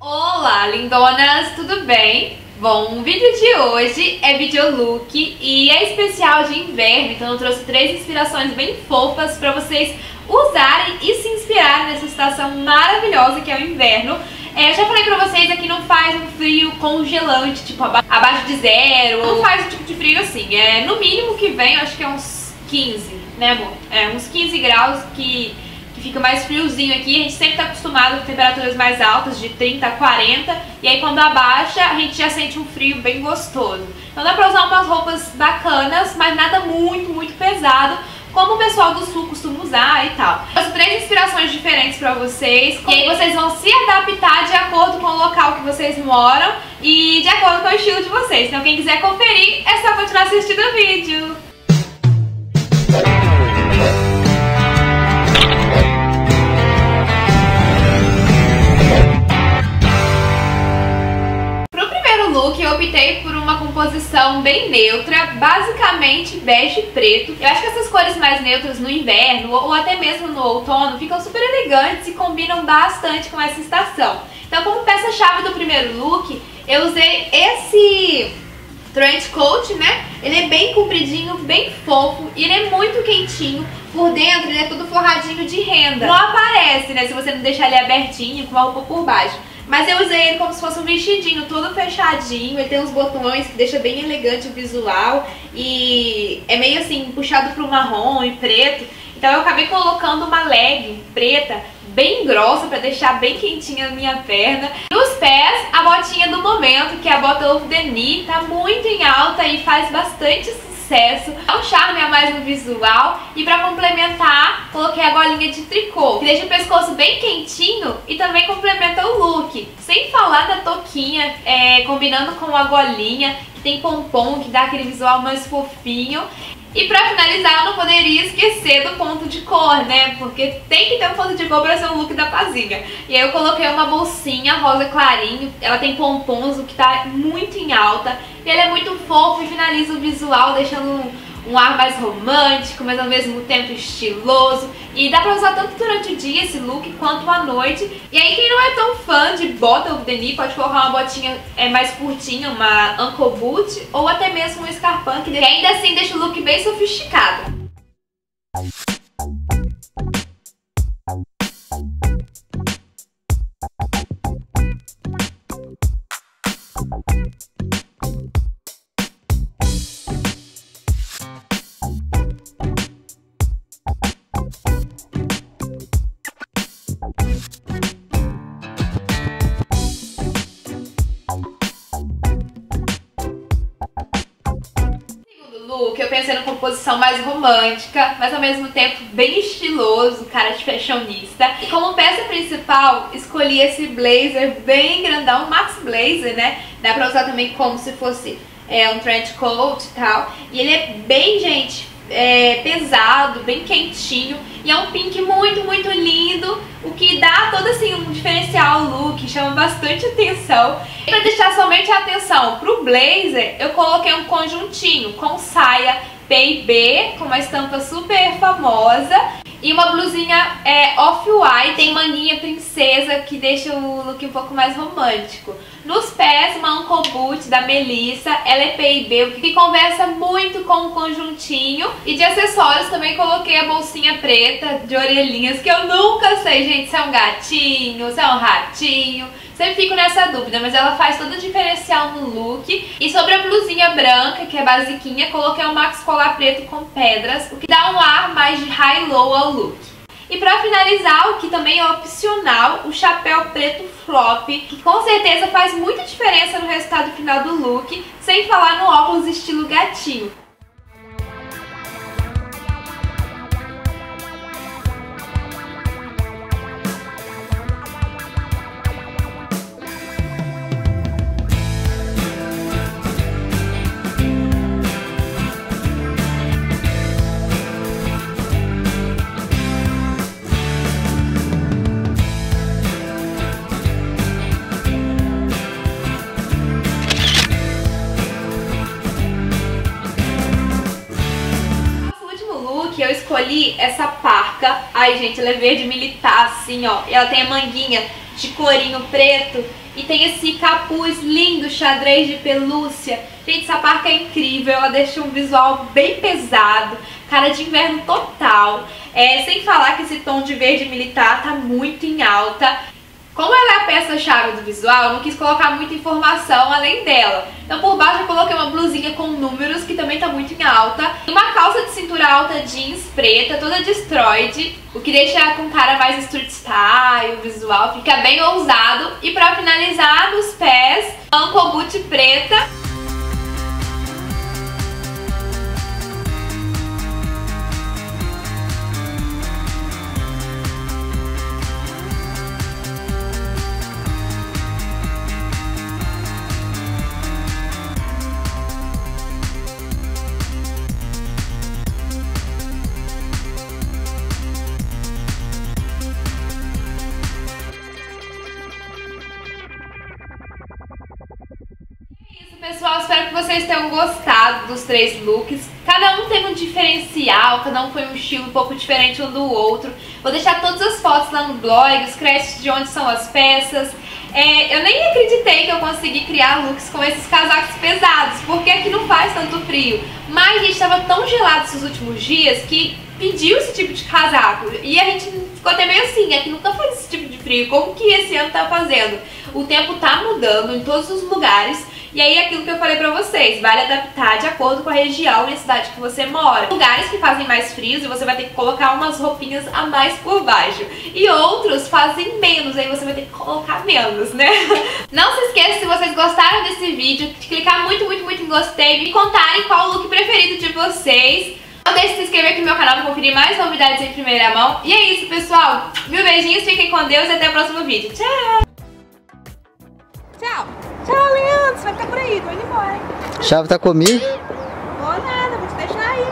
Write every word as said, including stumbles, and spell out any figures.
Olá, lindonas, tudo bem? Bom, o vídeo de hoje é videolook e é especial de inverno, então eu trouxe três inspirações bem fofas para vocês usarem e se inspirarem nessa estação maravilhosa que é o inverno. É, eu já falei pra vocês, aqui não faz um frio congelante, tipo aba abaixo de zero, não faz um tipo de frio assim, é no mínimo que vem, eu acho que é uns quinze, né amor? É uns quinze graus que... fica mais friozinho aqui. A gente sempre tá acostumado com temperaturas mais altas, de trinta a quarenta, e aí quando abaixa a gente já sente um frio bem gostoso. Então dá pra usar umas roupas bacanas, mas nada muito, muito pesado, como o pessoal do sul costuma usar e tal. As três inspirações diferentes pra vocês, e aí vocês vão se adaptar de acordo com o local que vocês moram e de acordo com o estilo de vocês. Então quem quiser conferir, é só continuar assistindo o vídeo. Eu optei por uma composição bem neutra, basicamente bege e preto. Eu acho que essas cores mais neutras no inverno ou até mesmo no outono ficam super elegantes e combinam bastante com essa estação. Então, como peça-chave do primeiro look, eu usei esse trench coat, né? Ele é bem compridinho, bem fofo e ele é muito quentinho. Por dentro ele é todo forradinho de renda. Não aparece, né, se você não deixar ele abertinho com uma roupa por baixo. Mas eu usei ele como se fosse um vestidinho, todo fechadinho. Ele tem uns botões que deixa bem elegante o visual. E é meio assim, puxado pro marrom e preto. Então eu acabei colocando uma leg preta, bem grossa, pra deixar bem quentinha a minha perna. Nos pés, a botinha do momento, que é a bota over the knee. Tá muito em alta e faz bastante sucesso. Dá um charme a mais no visual. E pra complementar, coloquei a golinha de tricô, que deixa o pescoço bem quentinho e também complementa o look. Sem falar da touquinha, é, combinando com a golinha, que tem pompom, que dá aquele visual mais fofinho. E pra finalizar, eu não poderia esquecer do ponto de cor, né? Porque tem que ter um ponto de cor pra ser o look da Pazinha. E aí eu coloquei uma bolsinha rosa clarinho. Ela tem pompons, o que tá muito em alta. E ele é muito fofo e finaliza o visual, deixando um, um ar mais romântico, mas ao mesmo tempo estiloso. E dá pra usar tanto durante o dia esse look, quanto à noite. E aí quem não é tão fã de bota over the knee, pode colocar uma botinha é, mais curtinha, uma ankle boot, ou até mesmo um escarpão, que ainda assim deixa o look bem sofisticado. Look, eu pensei numa composição mais romântica, mas ao mesmo tempo bem estiloso, cara de fashionista. E como peça principal, escolhi esse blazer bem grandão, Max Blazer, né? Dá pra usar também como se fosse é, um trench coat e tal. E ele é bem, gente, é, pesado, bem quentinho. E é um pink muito, muito lindo, o que dá todo assim um diferencial ao look, chama bastante atenção. E pra deixar somente a atenção pro blazer, eu coloquei um conjuntinho com saia P e B, com uma estampa super famosa, e uma blusinha é, off-white, tem manguinha princesa, que deixa o look um pouco mais romântico. Nos pés, uma ankle boot da Melissa, ela é P e B, o que conversa muito com o conjuntinho. E de acessórios também coloquei a bolsinha preta de orelhinhas, que eu nunca sei, gente, se é um gatinho, se é um ratinho. Sempre fico nessa dúvida, mas ela faz todo o diferencial no look. E sobre a blusinha branca, que é basiquinha, coloquei um max colar preto com pedras, o que dá um ar mais de high-low ao look. E pra finalizar, o que também é opcional, o chapéu preto flop, que com certeza faz muita diferença no resultado final do look, sem falar no óculos estilo gatinho. Eu escolhi essa parca. Ai, gente, ela é verde militar, assim, ó. E ela tem a manguinha de corinho preto e tem esse capuz lindo, xadrez de pelúcia. Gente, essa parca é incrível, ela deixa um visual bem pesado, cara de inverno total. É, sem falar que esse tom de verde militar tá muito em alta. Como ela é a peça-chave do visual, eu não quis colocar muita informação além dela. Então por baixo eu coloquei uma blusinha com números, que também tá muito em alta. Uma calça de cintura alta jeans preta, toda destroyed, o que deixa com cara mais street style, o visual fica bem ousado. E pra finalizar, nos pés, ankle boot preta. Pessoal, espero que vocês tenham gostado dos três looks. Cada um teve um diferencial, cada um foi um estilo um pouco diferente um do outro. Vou deixar todas as fotos lá no blog, os créditos de onde são as peças. É, eu nem acreditei que eu consegui criar looks com esses casacos pesados, porque aqui não faz tanto frio. Mas a gente estava tão gelado esses últimos dias que pediu esse tipo de casaco. E a gente ficou até meio assim, aqui nunca faz esse tipo de frio, como que esse ano tá fazendo? O tempo tá mudando em todos os lugares. E aí aquilo que eu falei pra vocês, vale adaptar de acordo com a região e a cidade que você mora. Lugares que fazem mais frios e você vai ter que colocar umas roupinhas a mais por baixo. E outros fazem menos, aí você vai ter que colocar menos, né? Não se esqueça, se vocês gostaram desse vídeo, de clicar muito, muito, muito em gostei, me contarem qual o look preferido de vocês. Não deixe de se inscrever aqui no meu canal para conferir mais novidades em primeira mão. E é isso, pessoal. Mil beijinhos, fiquem com Deus e até o próximo vídeo. Tchau! Tchau! Tchau, Leandro! Você vai ficar por aí, tô indo embora. Chave tá comigo? Vou nada, vou te deixar aí.